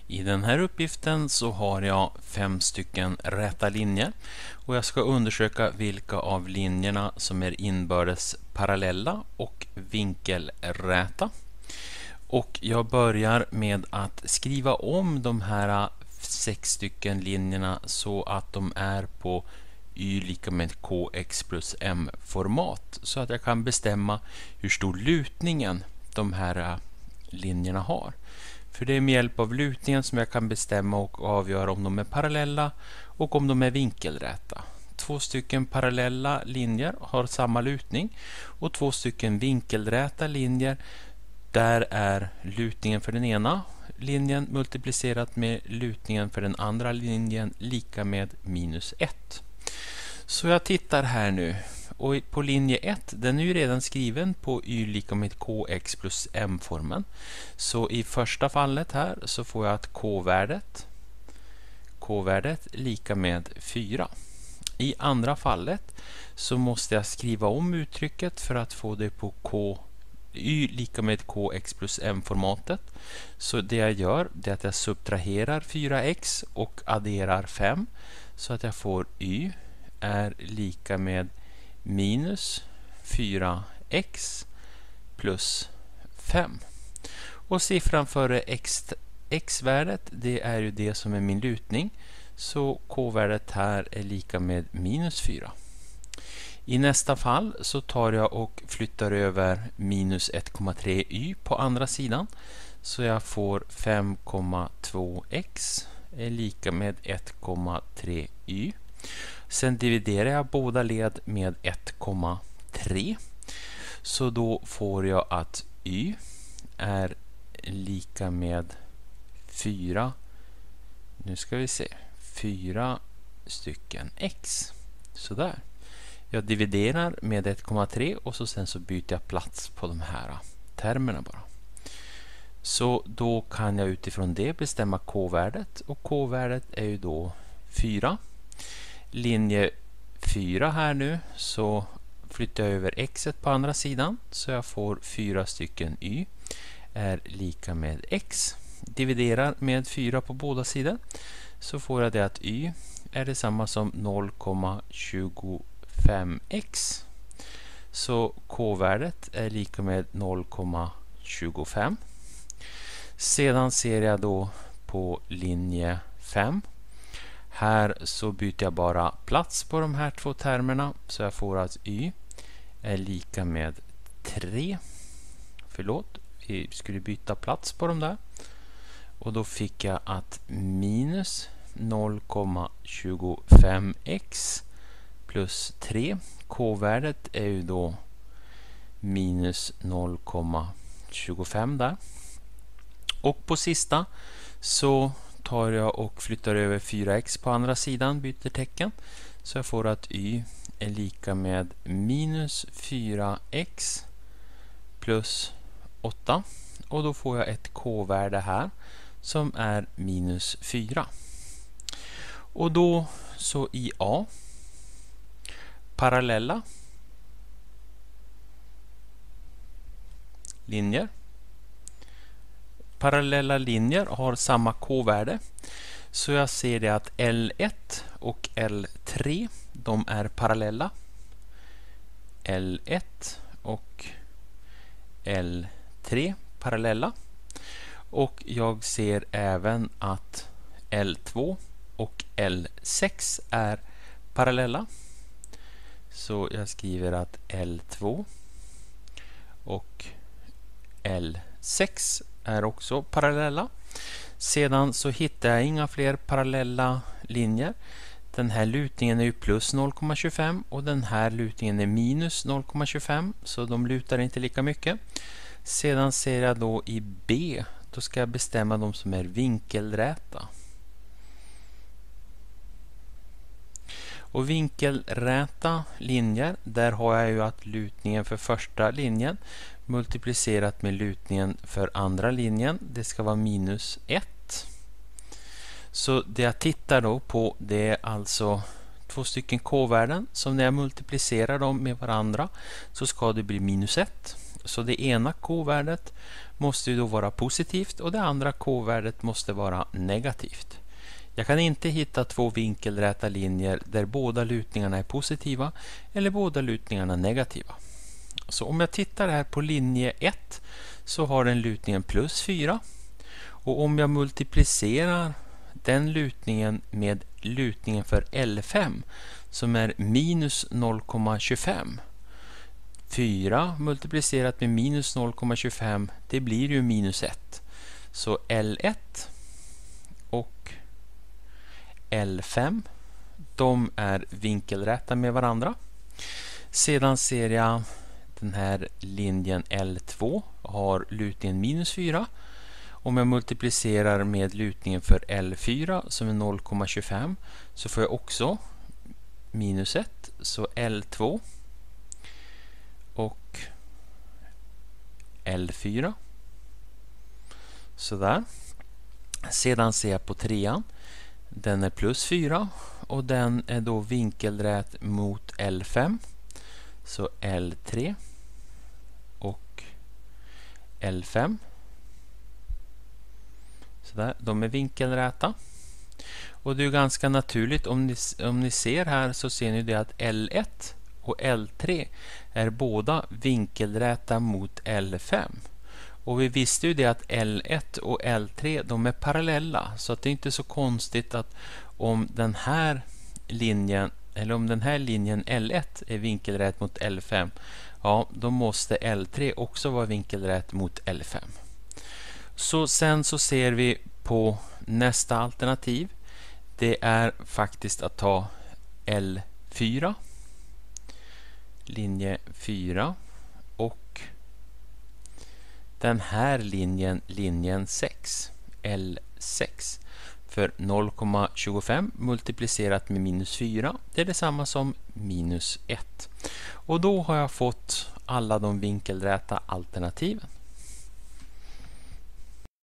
I den här uppgiften så har jag 5 stycken räta linjer och jag ska undersöka vilka av linjerna som är inbördes parallella och vinkelräta. Och jag börjar med att skriva om de här 6 stycken linjerna så att de är på y lika med kx plus m format, så att jag kan bestämma hur stor lutningen de här linjerna har. För det är med hjälp av lutningen som jag kan bestämma och avgöra om de är parallella och om de är vinkelräta. 2 stycken parallella linjer har samma lutning och 2 stycken vinkelräta linjer, där är lutningen för den ena linjen multiplicerat med lutningen för den andra linjen lika med minus 1. Så jag tittar här nu, och på linje 1, den är ju redan skriven på y lika med kx plus m-formen. Så i första fallet här så får jag att k-värdet lika med 4. I andra fallet så måste jag skriva om uttrycket för att få det på y lika med kx plus m-formatet. Så det jag gör är att jag subtraherar 4x och adderar 5 så att jag får y är lika med minus 4x plus 5. Och siffran före x-värdet, det är ju det som är min lutning. Så k-värdet här är lika med minus 4. I nästa fall så tar jag och flyttar över minus 1,3y på andra sidan. Så jag får 5,2x är lika med 1,3y. Sen dividerar jag båda led med 1,3. Så då får jag att y är lika med 4. Nu ska vi se. 4 stycken x. Så där. Jag dividerar med 1,3 och sen så byter jag plats på de här termerna bara. Så då kan jag utifrån det bestämma k-värdet, och k-värdet är ju då 4. Linje 4 här nu, så flyttar jag över x på andra sidan, så jag får 4 stycken y är lika med x. Dividerar med 4 på båda sidor, så får jag det att y är detsamma som 0,25x. Så k-värdet är lika med 0,25. Sedan ser jag då på linje 5. Här så byter jag bara plats på de här två termerna, så jag får att y är lika med 3. Förlåt, vi skulle byta plats på dem där. Och då fick jag att minus 0,25x plus 3. K-värdet är ju då minus 0,25 där. Och på sista så tar jag och flyttar över 4x på andra sidan, byter tecken. Så jag får att y är lika med minus 4x plus 8. Och då får jag ett k-värde här som är minus 4. Och då så i A, parallella linjer. Parallella linjer har samma k-värde. Så jag ser det att L1 och L3, de är parallella. L1 och L3 parallella. Och jag ser även att L2 och L6 är parallella. Så jag skriver att L2 och L6 är också parallella. Sedan så hittar jag inga fler parallella linjer. Den här lutningen är ju plus 0,25 och den här lutningen är minus 0,25, så de lutar inte lika mycket. Sedan ser jag då i B, då ska jag bestämma de som är vinkelräta. Och vinkelräta linjer, där har jag ju att lutningen för första linjen multiplicerat med lutningen för andra linjen, det ska vara minus 1. Så det jag tittar då på, det är alltså 2 stycken k-värden som när jag multiplicerar dem med varandra så ska det bli minus 1. Så det ena k-värdet måste ju då vara positivt och det andra k-värdet måste vara negativt. Jag kan inte hitta två vinkelräta linjer där båda lutningarna är positiva eller båda lutningarna negativa. Så om jag tittar här på linje 1 så har den lutningen plus 4. Och om jag multiplicerar den lutningen med lutningen för L5 som är minus 0,25. 4 multiplicerat med minus 0,25 det blir ju minus 1. Så L1 och L5 de är vinkelräta med varandra. Sedan ser jag den här linjen L2 har lutningen minus 4. Om jag multiplicerar med lutningen för L4 som är 0,25 så får jag också minus 1. Så L2 och L4. Sådär. Sedan ser jag på 3:an. Den är plus 4 och den är då vinkelrät mot L5. Så L3 och L5. Sådär, de är vinkelräta. Och det är ganska naturligt om ni ser här så ser ni det att L1 och L3 är båda vinkelräta mot L5. Och vi visste ju det att L1 och L3 de är parallella så att det är inte så konstigt att om den här linjen L1 är vinkelrät mot L5, ja då måste L3 också vara vinkelrät mot L5. Så sen så ser vi på nästa alternativ. Det är faktiskt att ta L4, linje 4 och den här linjen 6, L6. För 0,25 multiplicerat med minus 4 det är detsamma som minus 1. Och då har jag fått alla de vinkelräta alternativen.